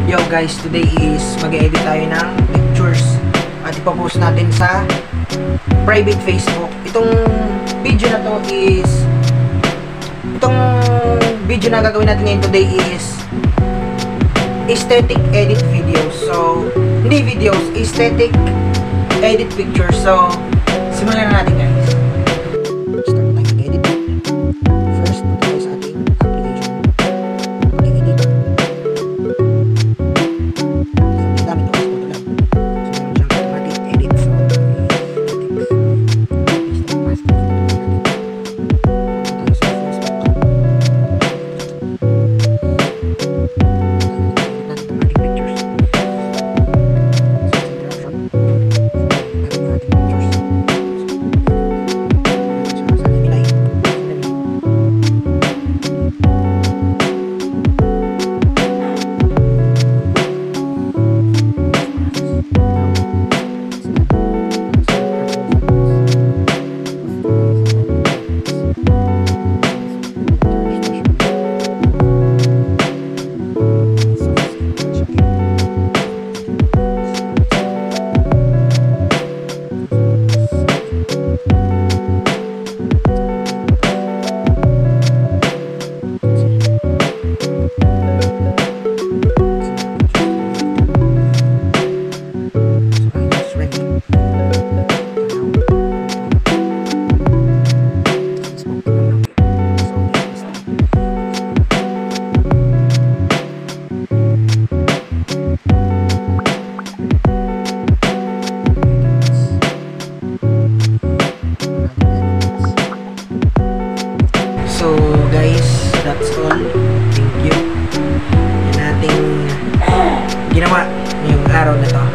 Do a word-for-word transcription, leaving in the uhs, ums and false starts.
Yo guys, today is mag-edit tayo ng pictures at ipopost natin sa private Facebook. Itong video na to is itong video na gagawin natin ngayon today is aesthetic edit videos. So, hindi videos, aesthetic edit pictures. So, simulan na natin guys. Start tayo mag-edit. First, punta tayo sa ating application. Mag-edit. Dami ito kasi ito lang. So, meron siyang automatic edit. So, So guys, that's all. Thank you. Yan nating ginawa ngayong araw na to.